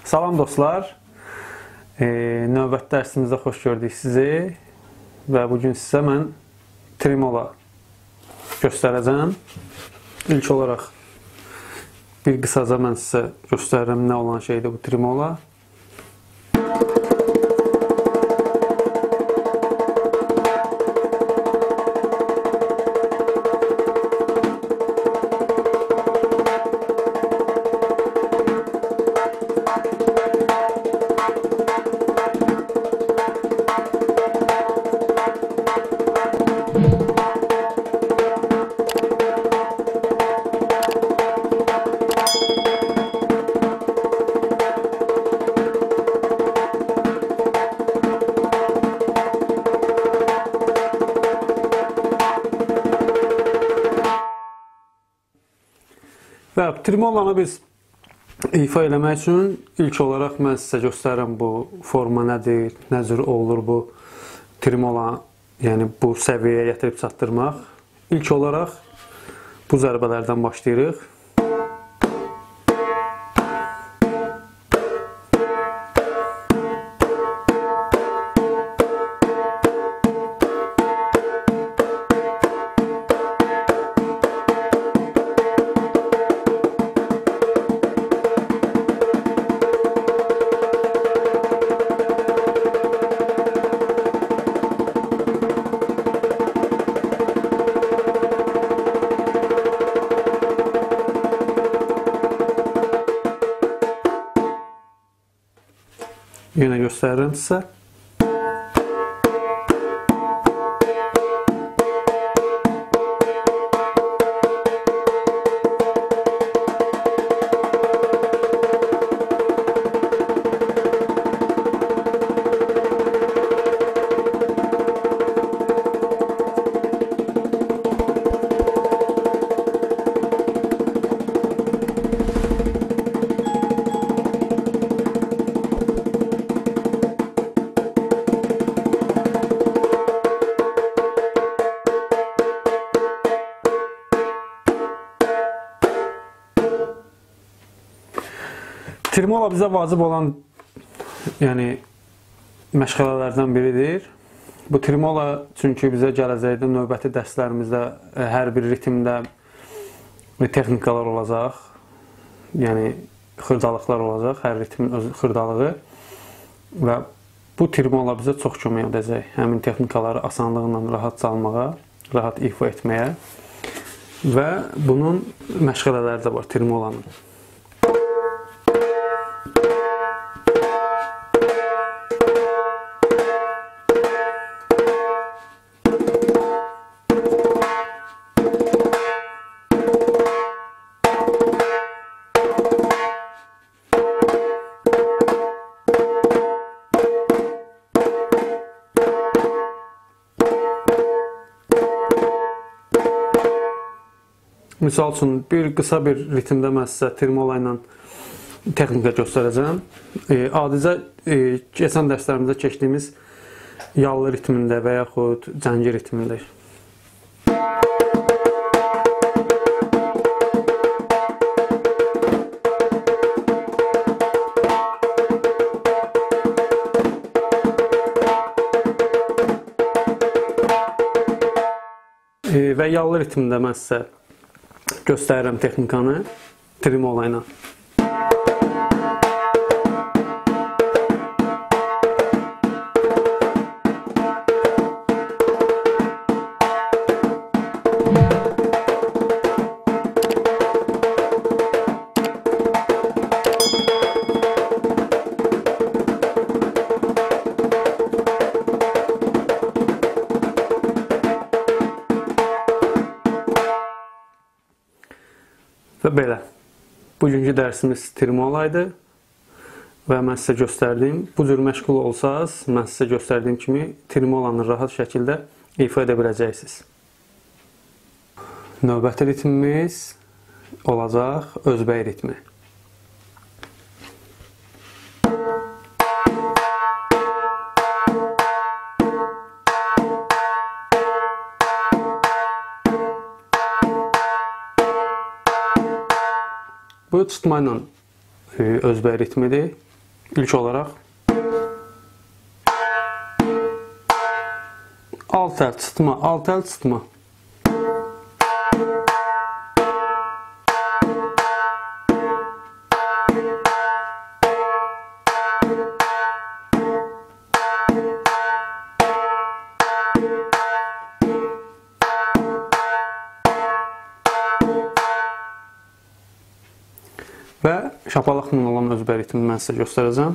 Salam dostlar, növbəti dərsimizdə xoş gördük sizi və bugün sizə mən trimola göstərəcəm. İlk olaraq bir qısaca mən sizə göstərirəm nə olan şeydir bu trimola. Və trimolanı biz ifa eləmək üçün ilk olaraq mən sizə göstərirəm bu forma nədir, nə cür olur bu trimola, yəni bu səviyyəyə gətirib çatdırmaq. İlk olaraq bu zərbələrdən başlayırıq. Yenə göstərirəm sizə. Trimola bizə vacib olan məşğələlərdən biridir. Bu trimola çünki bizə gələcəkdə növbəti dərslərimizdə hər bir ritmdə texnikalar olacaq. Yəni xırdalıqlar olacaq, hər ritmin öz xırdalığı. Və bu trimola bizə çox kömək edəcək. Həmin texnikaları asanlıqla rahat çalmağa, rahat ifa etməyə. Və bunun məşğələləri də var trimolanın. Misal üçün, qısa bir ritmdə mən sizə trimola ilə texnika göstərəcəm. Adicə, keçən dərslərimizdə keçdiyimiz yallı ritmində və yaxud cəngi ritmində. Və yallı ritmində mən sizə göstərirəm texnikanı trimola ilə. Və belə, bugünkü dərsimiz trimola idi və mən sizə göstərdiyim, bu cür məşğul olsanız, mən sizə göstərdiyim kimi trimolanı rahat şəkildə ifa edə biləcəksiniz. Növbəti ritmimiz olacaq özbək ritmi. Bu tutma ilə özbək ritmidir. İlk olaraq alt əl çıxma, alt əl çıxma. Və şapalaqla olan özbə ritmini mən sizə göstərəcəm.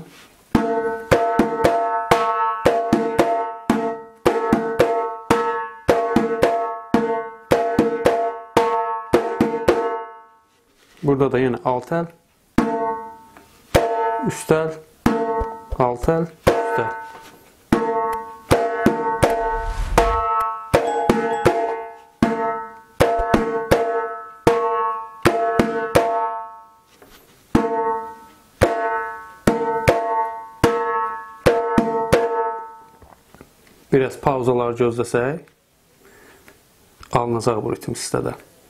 Burada da yenə alt əl, üst əl, alt əl, üst əl. Biraz pauzalar gözləsək, alınacaq bu ritm sizdə də.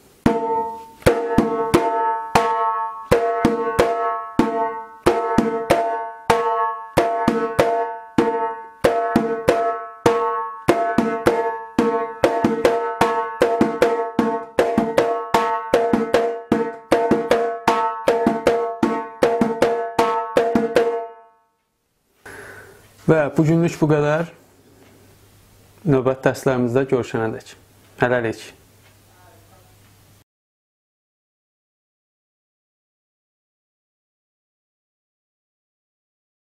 Və bugünlük bu qədər. Növbəti dərslərimizdə görüşənədək. Hələlik.